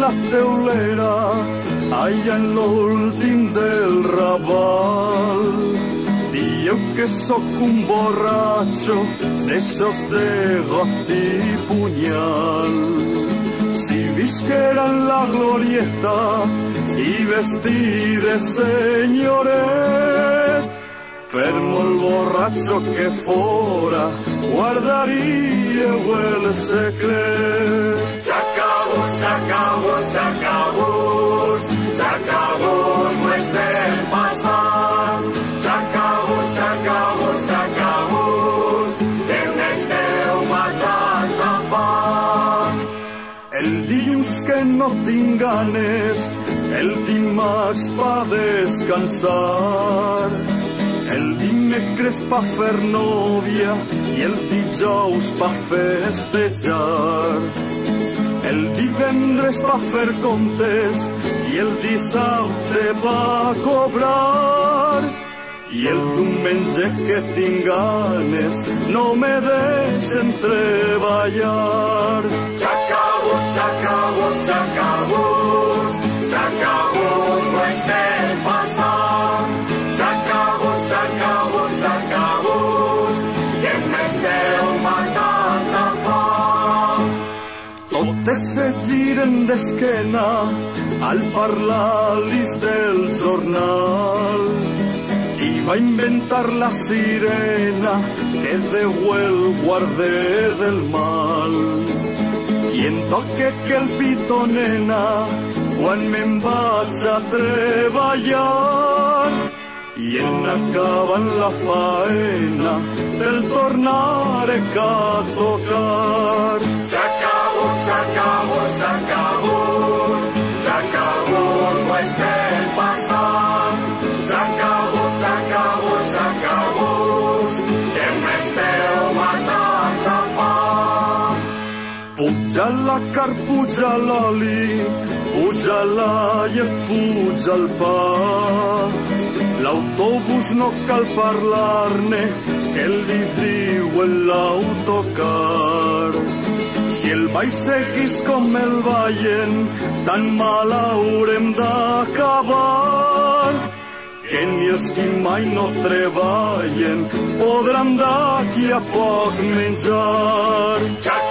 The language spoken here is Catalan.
la teulera, allà en l'últim del Raval. Dieu que sóc un borratxo d'essos de got i punyal. Si visquera en la glorieta i vestit de senyoret, per molt borratxo que fora, guardaríeu el secret. S'acabós, s'acabós, s'acabós, s'acabós, no estem passant. S'acabós, s'acabós, s'acabós, que n'esteu matant a fam. El dilluns que no tinc ganes, el dimarts pa descansar, el dimecres pa fer nòvia i el dijous pa festejar, el divendres pa fer comptes i el dissabte pa cobrar, i el diumenge que tinc ganes no me deixen treballar. S'acabós, s'acabós, s'acabós, s'acabós, no estem passant. S'acabós, s'acabós, s'acabós, que m'esteu matant a fam. Totes se giren d'esquena al parlar-lis del jornal. I va inventar la sirena que deu el guarder del mal. I en toque que el pito, nena, quan me'n vaig a treballar, i en acabant la faena te'l tornaré a tocar. S'acabós, s'acabós, s'acabós, s'acabós, no estem passant. S'acabós, s'acabós, s'acabós, que m'esteu matant a fam. Puja la carn, puja l'oli, puja la llet, puja el pa. L'autobús no cal parlar-ne, que li diu en l'autocar. Si el ball seguís com el ballen, tan mal haurem d'acabar, que ni els qui mai no treballen podran d'aquí a poc menjar.